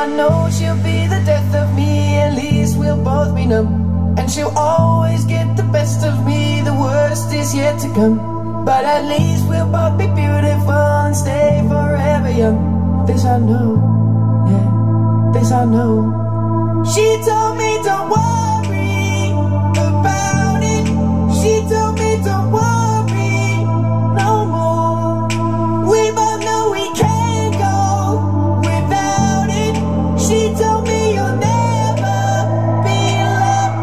I know she'll be the death of me. At least we'll both be numb, and she'll always get the best of me. The worst is yet to come, but at least we'll both be beautiful and stay forever young. This I know, yeah, this I know. She told me don't worry about it. She told me don't worry no more. We both know we can't go without it. She told me you'll never be in love.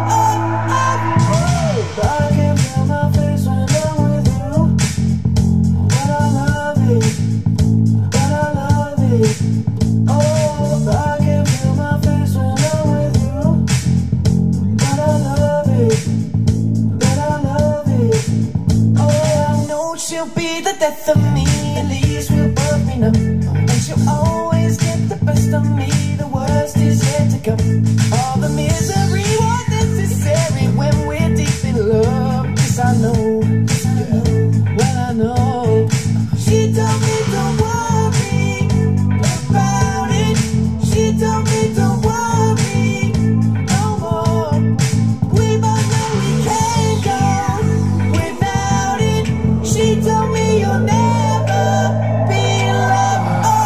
I can feel my face when I'm with you, but I love it, but I love it. Oh, I can feel my face when I'm with you, but I love it, but I love it. Oh, I know she'll be the death of me. At least we'll both be numb, and she'll always get the best of me. The worst is yet to come. All the misery was necessary when we're deep in love. This I know, this I know, well I know. She told me don't worry about it. She told me don't worry no more. We both know we can't go without it. She told me you'll never be in love.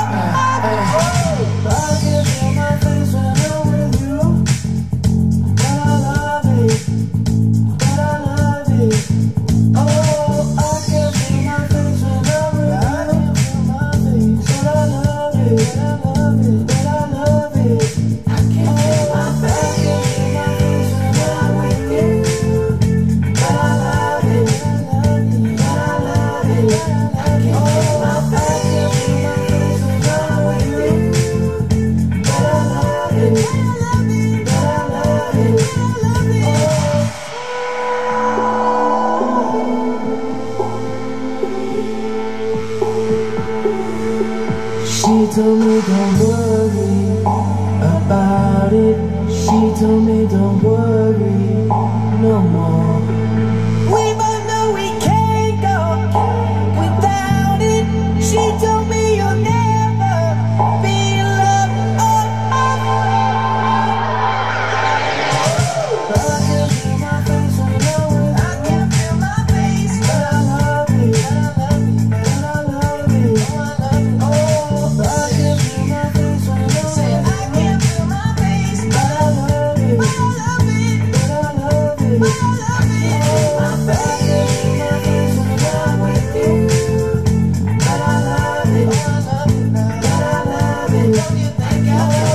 I can feel my face when I'm with you, but I love it, but I love it. Oh, I can feel my face when I'm with you, but I love it, but I love it, but I love it. I can feel my face when I'm with you, but I love it, but I love it. I can feel my face when I'm with you, but I love it, but I love it, but I love it. She told me don't worry about it. She told me don't worry no more. We both know we can't go without it. She told me you'll never be in love. I can feel my face when I'm with you. I can feel my face, but I love it, but I love it, but I love it. Oh, I can feel my face when I'm with you. I can feel my face, but I love it, but I love it, but I love it, but I love it. I can feel my face when I'm with you, but I love it, but I love it, but I love it. Don't you think I love it?